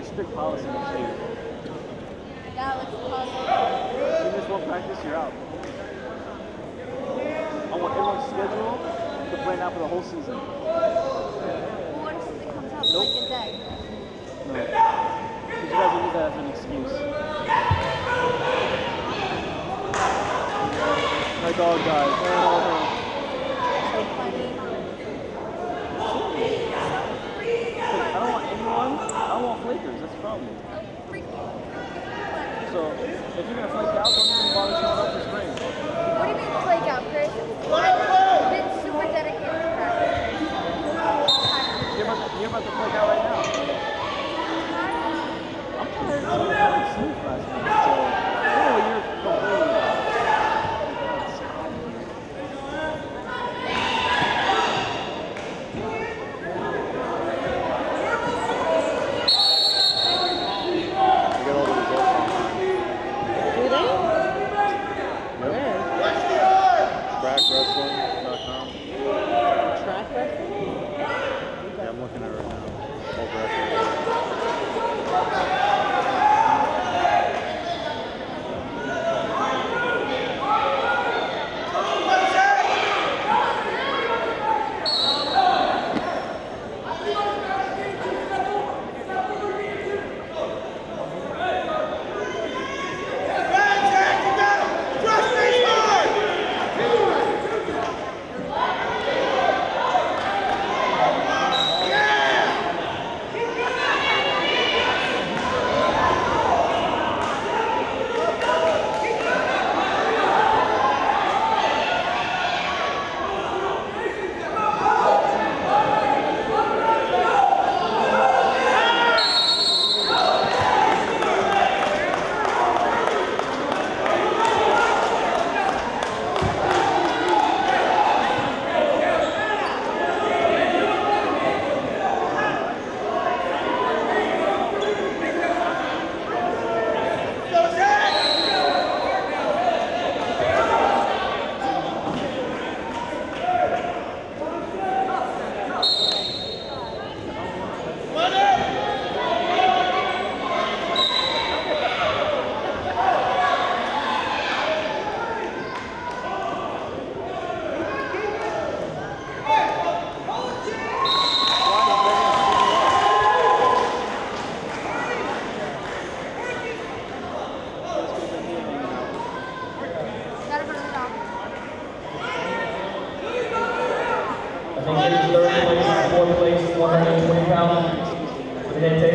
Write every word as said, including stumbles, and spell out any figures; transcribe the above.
strict policy next year. Yeah, let's pause. If you miss one practice, you're out. I want everyone's schedule to plan out for the whole season. Well, what if something comes up, Nope. like a day? No. Because you guys will use that as an excuse. My dog died. Oh. So funny. I don't want anyone, I don't want flakers, that's the problem. So, if you're going to flake out, don't even bother showing up for spring. What do you mean flake out, Chris? I've been super dedicated to practice. You're about, you're about to flake out right now. I'm tired of playing Smooth last week, so I don't know what you're complaining about. track wrestling dot com. Track wrestling? Yeah, I'm looking at it right now. Old wrestling. I think he's third place, fourth place, one hundred twenty pounds.